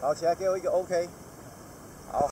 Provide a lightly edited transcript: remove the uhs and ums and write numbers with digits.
好，起来给我一个 OK。